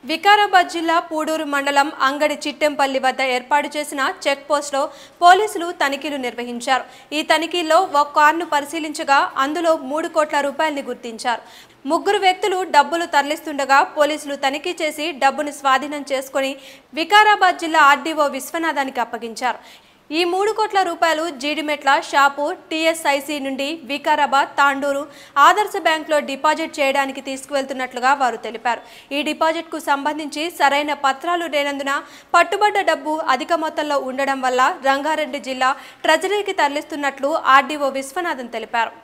వికారాబాద్ జిల్లా పూడూరు మండలం అంగడి చిట్టెంపల్లి వద్ద ఏర్పాటు చేసిన చెక్ పోస్ట్లో పోలీసులు తనిఖీలు నిర్వహించారు. ఈ తనిఖీల్లో ఒక కారును పరిశీలించగా అందులో 3 కోట్ల రూపాయల్ని గుర్తించారు. 3 వ్యక్తులు డబ్బులు తరలిస్తుండగా పోలీసులు తనిఖీ చేసి డబ్బును స్వాధీనం చేసుకుని వికారాబాద్ జిల్లా ఆర్డీఓ విశ్వనాథానికి అప్పగించారు. ఈ 3 కోట్ల రూపాయలు జీడిమెట్ల షాపు టీఎస్ఐసి నుండి వికారాబాద్ తాండూరు ఆదర్శ బ్యాంకులో డిపాజిట్ చేయడానికి తీసుకువెళ్తున్నట్లుగా వారు తెలిపారు. ఈ డిపాజిట్కు సంబంధించి సరైన పత్రాలు లేనందున పట్టుబడ్డ డబ్బు అధిక మొత్తంలో ఉండడం వల్ల రంగారెడ్డి జిల్లా ట్రెజరీకి తరలిస్తున్నట్లు ఆర్డీఓ విశ్వనాథన్ తెలిపారు.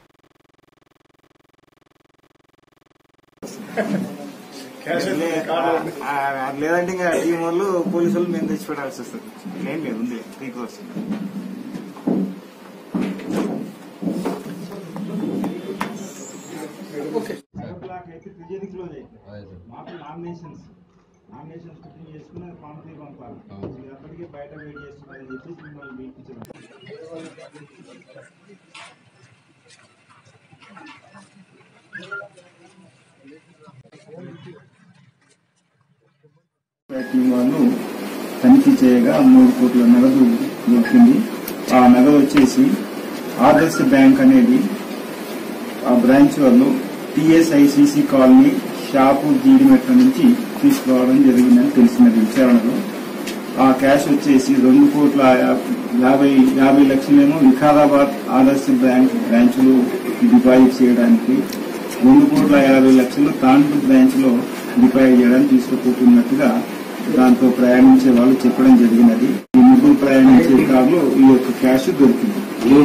లేదంటే ఇంకా టీం వాళ్ళు పోలీసు వాళ్ళు మేము తెచ్చి పెట్టాల్సి వస్తుంది. ఏం లేదు ఉంది 3 crores. అయితే ట్రెజరీ క్లోజ్ అయిపోయింది. మాకు నామినేషన్స్ కుకింగ్ చేసుకుని ఫామ్ 3 పంపాలి. అప్పటికే బయట వెయిట్ చేస్తున్నారని చెప్పేసి మిమ్మల్ని పిలిపించారు. వాళ్ళు తనిఖీ చేయగా 3 కోట్ల నగదు దొరికింది. ఆ నగదు వచ్చేసి ఆదర్శ బ్యాంక్ అనేది ఆ బ్రాంచ్ వాళ్ళు టీఎస్ఐసిసి కాలనీ షాపు జీడిమెట్ల నుంచి తీసుకురావడం జరిగిందని తెలిసినది విచారణలో. ఆ క్యాష్ వచ్చేసి 2 కోట్ల 50 లక్షలేమో వికారాబాద్ ఆదర్శ బ్యాంక్ బ్రాంచ్లో డిపాజిట్ చేయడానికి, 2 కోట్ల 50 లక్షలు తాండూరు బ్రాంచ్ లో డిపాజిట్ చేయడానికి తీసుకుపోతున్నట్టుగా దాంతో ప్రయాణించే వాళ్ళు చెప్పడం జరిగినది. ఈ 3 ప్రయాణించే కారులో ఈ యొక్క క్యాష్ దొరికింది.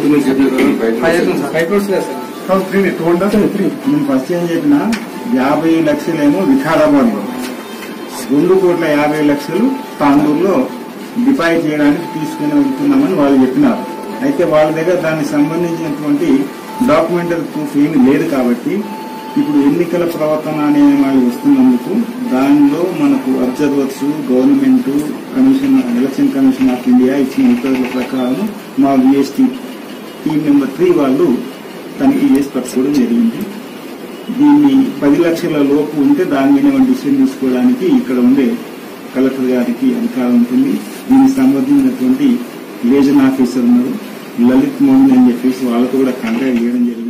నేను ఫస్ట్ ఏం చెప్పిన 50 లక్షలేమో వికారాబాద్ లో, 2 కోట్ల 50 లక్షలు తాండూరులో డిపాజిట్ చేయడానికి తీసుకుని వెళ్తున్నామని వాళ్ళు చెప్పినారు. అయితే వాళ్ళ దగ్గర దానికి సంబంధించినటువంటి డాక్యుమెంటరీ ప్రూఫ్ ఏమీ లేదు కాబట్టి ఇప్పుడు ఎన్నికల ప్రవర్తన అనే వాళ్ళు వస్తున్నందుకు దానిలో మనకు observers, government commission, election commission of India ఇచ్చిన ఉత్తర్వుల ప్రకారం మా విఎస్టీ టీం నెంబర్ 3 వాళ్ళు తనిఖీ చేసి పట్టుకోవడం జరిగింది. దీన్ని 10 లక్షల లోపు ఉంటే దాని మీద డిసిషన్ తీసుకోవడానికి ఇక్కడ ఉండే కలెక్టర్ గారికి అధికారం ఉంటుంది. దీనికి సంబంధించినటువంటి లియేజన్ ఆఫీసర్ ఉన్నారు, లలిత్ మోహన్ అని చెప్పేసి వాళ్ళతో కూడా కాంటాక్ట్ చేయడం జరిగింది.